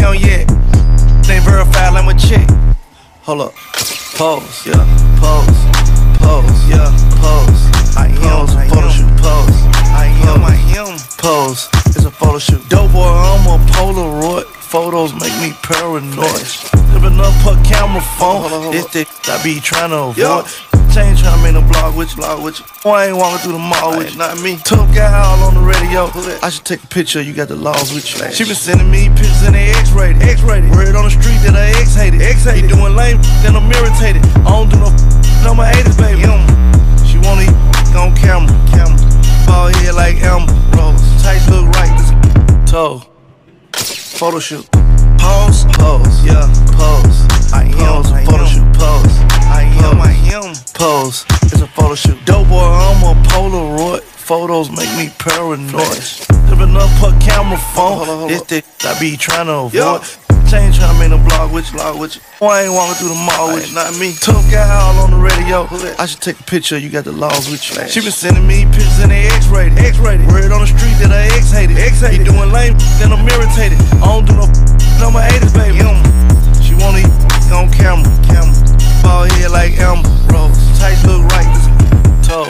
him yet. Ain't verified, let me check. Hold up. Pose, yeah, pose, yeah, pose. I am a photo shoot, pose. I am pose. It's a photo shoot. Dope boy, I'm a Polaroid. Photos make me paranoid. Living up her camera phone. It's the I be trying to avoid. Ain't tryna make no vlog with you. Boy, I ain't walking through the mall with you. Not me. Tough guy all on the radio. I should take a picture, you got the laws with you. She been sending me pictures in the X-rated. Word on the street that her ex hated. He doing lame, then I'm irritated. I don't do no my 80s, baby. She wanna eat on camera. Ball head like Amber Rose. Tights look right, this toe. Photo shoot. Pose, yeah, pose. I am a photo shoot, pose. I am pose. It's a photo shoot. Dope boy, I'm a Polaroid. Photos make me paranoid. Living up her camera phone. It's the I be trying to avoid. Ain't tryna make no vlog with you. Boy, I ain't walking through the mall with you. Not me. Tough guy all on the radio. I should take a picture, you got the laws with you. She been sending me pictures in the X-rated. Word on the street that her ex hated. He doing lame, then I'm irritated. I don't do no my 80s, baby. She wanna eat on camera. Ball head like Amber Rose. Tights look right, this toe.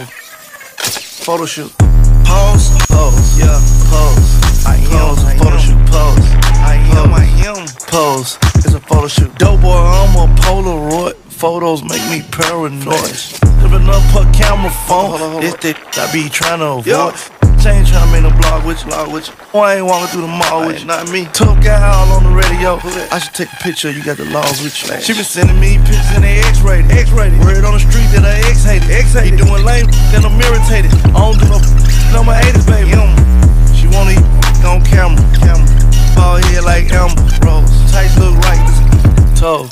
Photo shoot. Pose, yeah, pose. I am a photo shoot, pose. I am pose. It's a photo shoot. Dope boy, I'm a Polaroid. Photos make me paranoid. Living up her camera phone. It's the I be trying to avoid. Ain't tryna make no vlog with you. Boy, I ain't walking through the mall with you. Not me. Tough guy all on the radio. I should take a picture, you got the laws with you. She been sending me pictures in the X-rated. Word on the street that her ex hated. He doing lame, then I'm irritated. I don't do no my 80s, baby. She wanna eat on camera. Ball head like Amber Rose. Tights look right, this toe.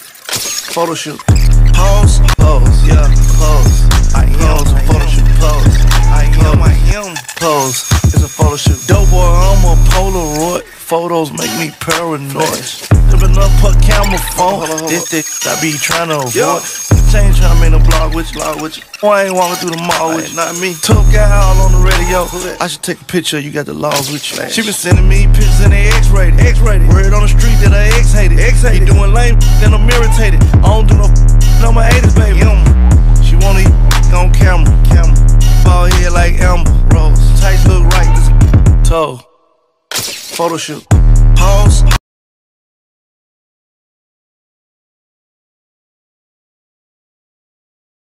Photo shoot. Pose, yeah, pose. I am a photo shoot, pose. I am pose. It's a photo shoot. Dope boy, I'm a Polaroid. Photos make me paranoid. Living up her camera phone. It's the I be trying to avoid. Ain't tryna make no vlog with you. Boy, I ain't walking through the mall with you. Not me. Tough guy all on the radio. I should take a picture, you got the laws with you. She been sending me pictures in the X-rated. Word on the street that her ex hated. He doing lame, then I'm irritated. I don't do no my 80s, baby. She wanna eat on camera. Ball head like Amber Rose. Tights look right, this toe. Photo shoot.